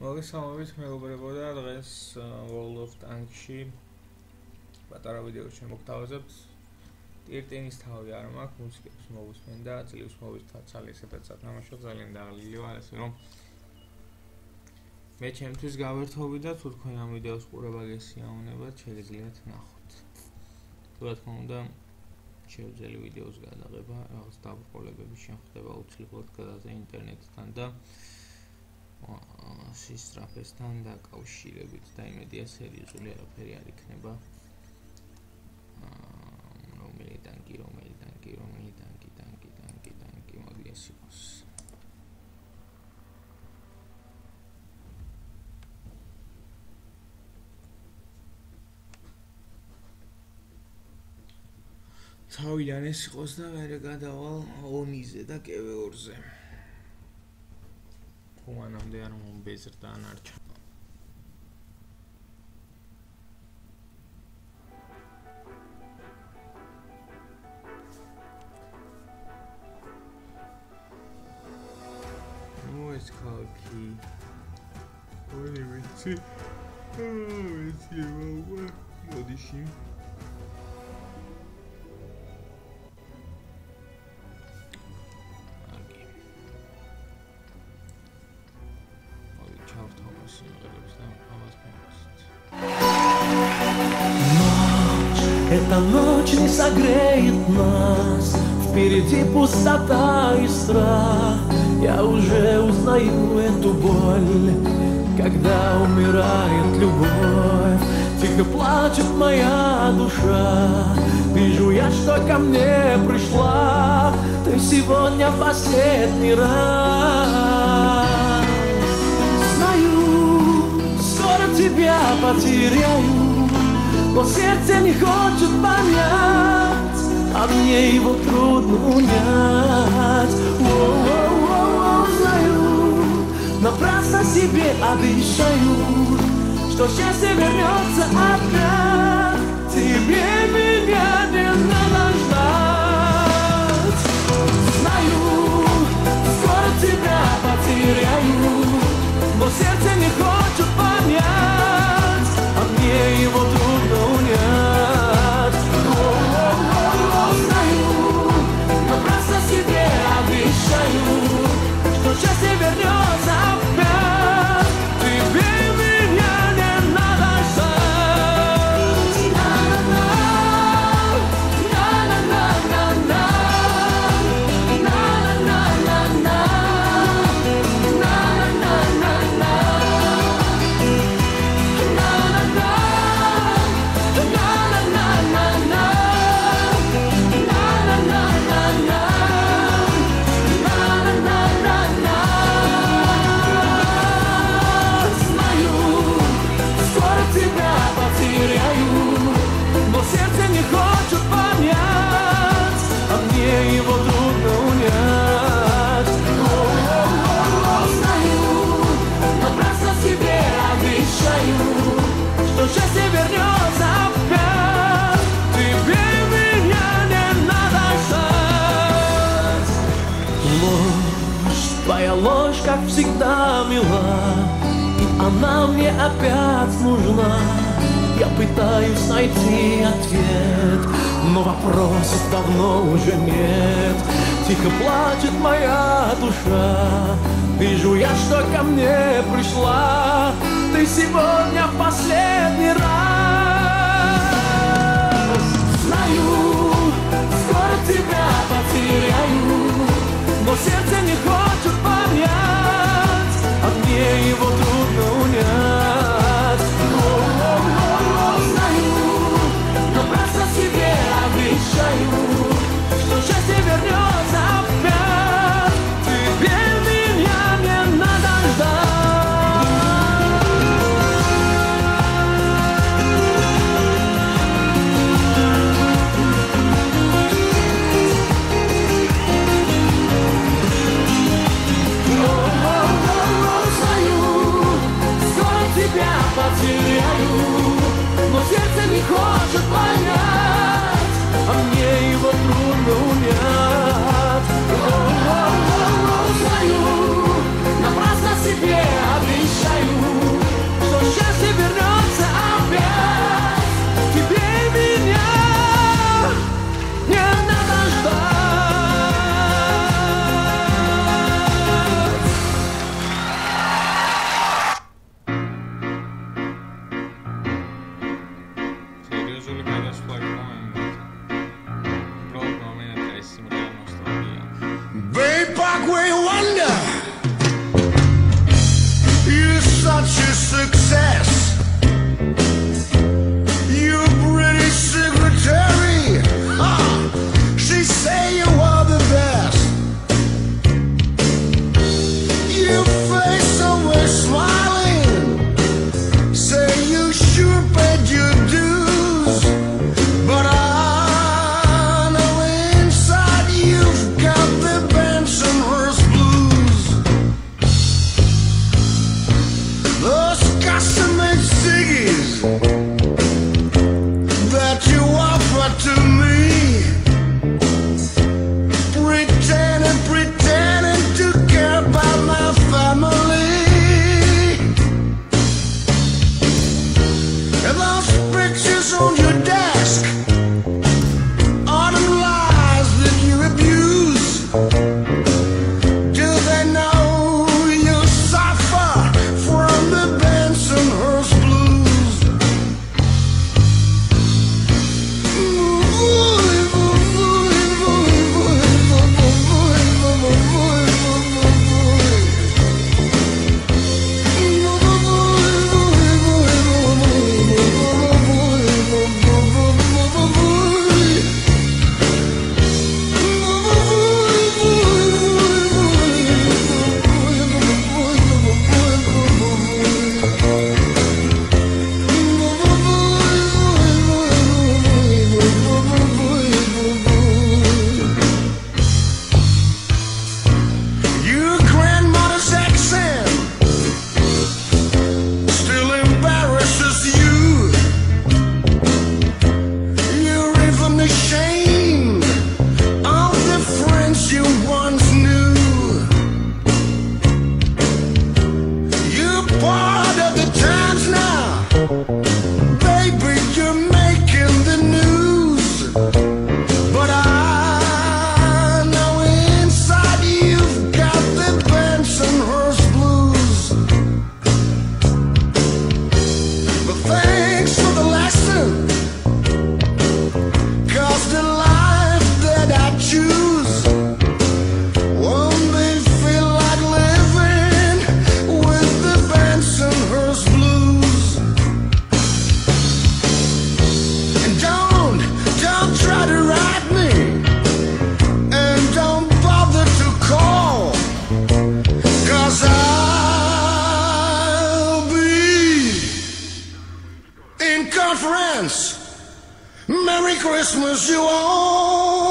მოგესალმებით მეგობრებო და დღეს World of Tanks-ში პატარა ვიდეოს შემოგთავაზებთ. ტირტინის თავი არ მაქვს, მუსიკებს მოვუსმენ და წლის მოვისწრათ ძალისებად სათამაშო ძალიან დაღლილი ვარ, ასე რომ მე ჩემთვის გავერთობი და თუ თქვენ ამ ვიდეოს ყურება გესიამოვნებათ, შეგიძლიათ ნახოთ. თუ რა თქმა უნდა, შევძელი ვიდეოს გადაღება, რაღაც დაბრკოლებები შეხვდება უცლებოდ გადაზე ინტერნეტთან და სისტრაფესთან დაკავშირებით და იმედია სერიოზული არაფერი არ იქნება. რომელი ტანკი მოდი ეს იყოს. თავიდან ეს იყოს და მე გადავალ ონიზე და კევეორზე. მანამდე არ მომბეზრდა ანარჩა. ნუ ეს ქალაქი ორი ვიცი მოდიში Эта ночь не согреет нас, впереди пустота и страх. Я уже узнаю эту боль, когда умирает любовь. Тихо плачет моя душа, вижу я, что ко мне пришла ты сегодня в последний раз. Знаю, скоро тебя потеряю, но сердце не хочет понять, а мне его трудно унять. Знаю, напрасно себе обещаю, что счастье вернется опять. Тебе меня не надо ждать. Знаю, скоро тебя потеряю, но сердце не хочет понять, а мне его трудно унять. Знаю, напрасно себе обещаю, что счастье вернется опять. Тебе меня не надо ждать. Твоя ложь, как всегда, мила, и она мне опять нужна. Я пытаюсь найти ответ, но вопросов давно уже нет. Тихо плачет моя душа, вижу я, что ко мне пришла ты сегодня в последний раз. Знаю, скоро тебя потеряю, но сердце не хочет понять, а мне его трудно унять. Знаю, напрасно себе обещаю, что счастье вернется опять. Тебе меня не надо ждать. such a success. Your British secretary, she say you are the best. Your face always smiling, say you sure paid your dues, but I know inside you've got the Bensonhurst blues. Those custom-made ciggies that you offer to me, pretending to care about my family, and those pictures on your desk are the lies that you abuse. Do they know you suffer from the Bensonhurst blues? Your grandmother's accent still embarrasses you. You're even ashamed of the friends you once knew. You're part of the times now, baby, you're making the news. But I know inside you've got the Bensonhurst blues. But thanks for the lesson, 'cause the life that I choose won't me feel like living with the Bensonhurst blues. And don't try to write me, and don't bother to call, 'cause I'll be in conference. Merry Christmas, you all.